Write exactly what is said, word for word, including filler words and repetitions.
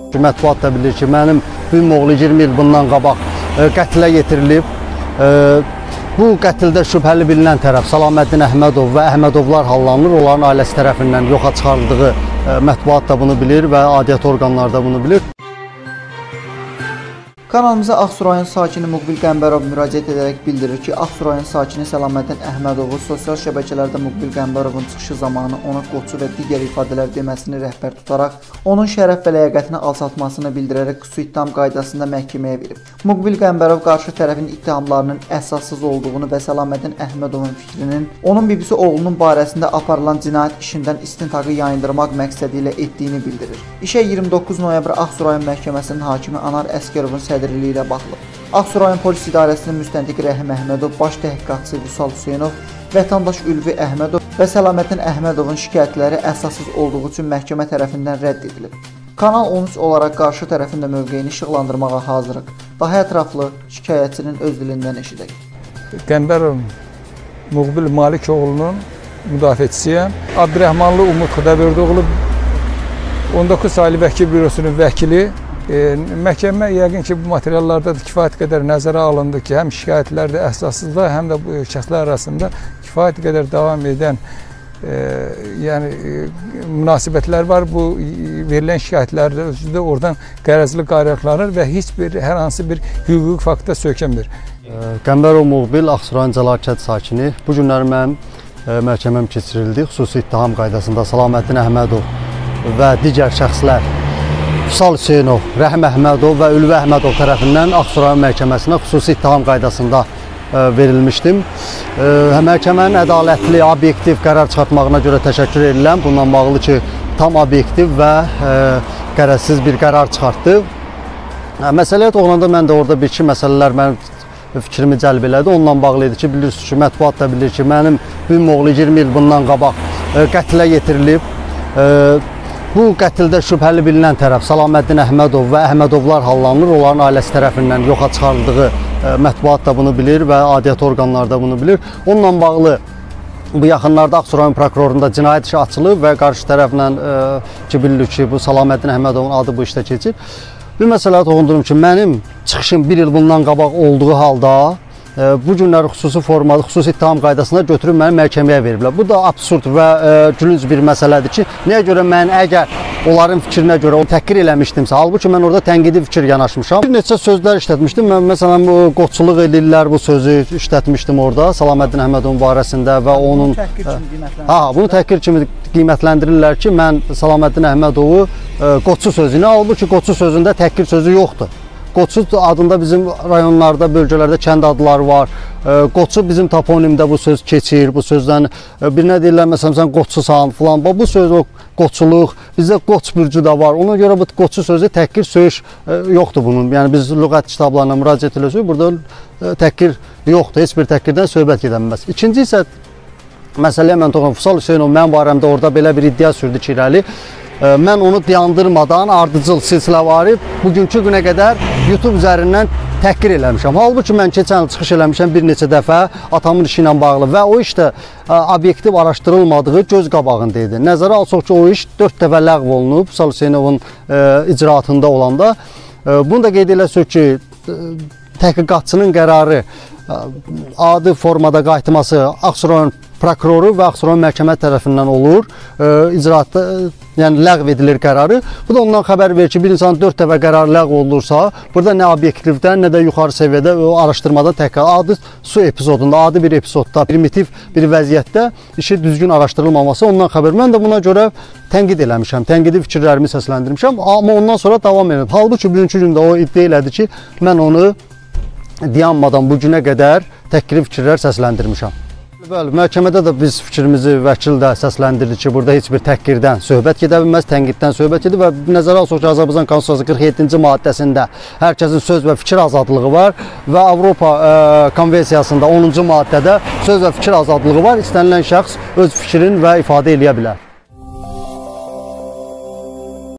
Mətbuat da bilir ki, mənim büyüm oğlu iyirmi il bundan qabaq qətlə yetirilib. Bu qətildə şübhəli bilinən tərəf Salaməddin Əhmədov və Əhmədovlar hallanır. Onların ailəsi tərəfindən yoxa çıxarıldığı mətbuat da bunu bilir və adiyyəti orqanlar da bunu bilir. Kanalımıza Ağsu rayon sakini Muqbil Qəmbərov müraciət edərək bildirir ki, Ağsu rayon sakini Salaməddin Əhmədovu sosial şəbəkələrdə Muqbil Qəmbərovun çıxışı zamanı ona qoçu və digər ifadələr deməsini rəhbər tutaraq, onun şərəf və ləyaqətini alçaltmasını bildirərək xüsusi ittiham qaydasında məhkəməyə verib. Muqbil Qəmbərov qarşı tərəfin ittihamlarının əsassız olduğunu və Salaməddin Əhmədovun fikrinin onun bibisi oğlunun barəsində aparılan cinayət işindən istintaqı yayındırmaq məqsədi ilə etdiyini bildirir. İşə iyirmi doqquz noyabr Ağsu rayon məhkəməsinin hakimi Anar Əsgərovun sədrliyi ilə baxılıb. Ağsu rayon polis idarəsinin müstəntiqi Rəhim Əhmədov, baş təhqiqatçısı Vüsal Hüseynov, vətəndaş Ülvi Əhmədov və Salaməddin Əhmədovun şikayətləri əsassız olduğu üçün məhkəmə tərəfindən rədd edilib. Kanal on üç olaraq qarşı tərəfin də mövqeyini işıqlandırmağa hazırıq. Daha ətraflı şikayətçinin öz dilindən eşidək. Qəmbərov Muqbil Malik oğlunun müdafiəçisiyəm. Abdurrahmanlı Umud Xudavərdoğlu on doqquz saylı vəkil bürosunun vəkili. E, məhkəmə yəqin ki, bu materiallarda da kifayət qədər nəzərə alındı ki, həm şikayətlərdə əsassızlar, həm də bu şəxslər arasında kifayət qədər davam edən e, yəni, e, münasibətlər var. Bu verilən şikayətlərdə özü də oradan qərəzli qayraqlanır və heç bir, hər hansı bir hüquqi fakta sökənmir. Qəmbərov Muqbil, Ağsu rayon Cəlal sakini. Bu günləri mənim e, məhkəməm keçirildi. Xüsusi ittiham qaydasında Salaməddin Əhmədov və digər şəxslər Vüsal Hüseynov, Rəhim Əhmədov və Ülvi Əhmədov tərəfindən Ağsu rayon məhkəməsinə xüsusi ittiham qaydasında e, verilmişdim. E, məhkəmənin ədalətli, obyektiv qərar çıxartmağına görə təşəkkür edirəm. Bununla bağlı ki, tam obyektiv və e, qərəzsiz bir qərar çıxartdı. E, məsələyə olanda mən də orada bir-iki məsələlər mənim fikrimi cəlb elədi. Onunla bağlı idi ki, bilirsiniz ki, mətbuat da bilir ki, mənim büyüm oğlu iyirmi il bundan qabaq e, qətlə yetirilib. E, Bu qətildə şübhəli bilinən tərəf Salaməddin Əhmədov və Əhmədovlar hallanır. Onların ailəsi tərəfindən yoxa çıxarıldığı e, mətbuat da bunu bilir və adiyyəti orqanlar da bunu bilir. Onunla bağlı bu yaxınlarda Ağsu rayon prokurorunda cinayət işi açılıb və qarşı tərəflə e, ki, bilir ki, bu Salaməddin Əhmədovun adı bu işdə keçir. Bir məsələ toxundurum ki, mənim çıxışım bir il bundan qabaq olduğu halda bu günləri xüsusi formada, xüsusi ittiham qaydasına götürüb məni məhkəməyə veriblər. Bu da absurd və e, gülünc bir məsələdir ki, nəyə görə mən əgər onların fikrinə görə onu təhqir eləmişdimsə, halbuki mən orada tənqidi fikir yanaşmışam. Bir neçə sözlər işlətmişdim. Mən məsələn bu qoçuluq edirlər bu sözü işlətmişdim orada Salaməddin Əhmədovun barəsində və onun ha, bunu təhqir kimi qiymətləndirirlər ki, mən Salaməddin Əhmədovu e, qoçu sözünü, halbuki qoçu sözündə təhqir sözü yoxdur. Qoçu adında bizim rayonlarda, bölgələrdə kənd adları var. Qoçu bizim toponimdə bu söz keçir. Bu sözdən bir nə deyirlər, məsələn, sən qoçusan filan. Bu söz o qoçuluq, bizdə qoç bürcü də var. Ona görə bu qoçu sözü təhqir söyüş yoxdur bunun. Yəni biz lüğət kitablarına müraciət eləsək, burada təhqir yoxdur. Heç bir təhqirdən söhbət gedəməz. İkinci isə məsələyə mən toxunum. Vüsal Hüseynov mənim barəmdə orada belə bir iddia sürdü ki, irəli. Mən onu dayandırmadan ardıcıl silsiləvari bugünkü günə qədər YouTube üzərindən təhqir eləmişəm. Halbuki mən keçən il çıxış eləmişəm bir neçə dəfə atamın işi ilə bağlı və o işdə obyektiv araşdırılmadığı göz qabağında idi. Nəzərə alsaq ki, o iş dörd dəfə ləğv olunub Vüsal Hüseynovun icraatında olanda. Bunu da qeyd eləsək ki, təhqiqatçının qərarı adi formada qayıtması Ağsu rayon prokuroru və Ağsu rayon məhkəmə tərəfindən olur. E, icraatda, yəni ləğv edilir qərarı. Bu da ondan xəbər verir ki, bir insan dörd dəfə qərar ləğv olunursa, burada nə obyektivdən, nə də yuxarı səviyyədə o araşdırmada təkrar adi su epizodunda, adi bir epizodda, primitiv bir vəziyyətdə işi düzgün araşdırılmaması ondan xəbər. Mən də buna görə tənqid eləmişəm, tənqidi fikirlərimi səsləndirmişəm, amma ondan sonra davam edib. Halbuki bugünkü gündə o iddia elədi ki, mən onu dayanmadan bu günə qədər təhqiri fikirlər səsləndirmişəm. Bəli, məhkəmədə də biz fikrimizi vəkil də səsləndirdi ki, burada heç bir təhqirdən söhbət gedə bilməz, tənqiddən söhbət gedir və nəzərə alsaq ki, Azərbaycan Konstitusiyasının qırx yeddinci maddəsində hər kəsin söz və fikir azadlığı var və Avropa e, Konvensiyasında onuncu maddədə söz və fikir azadlığı var. İstənilən şəxs öz fikrini və ifadə eləyə bilər.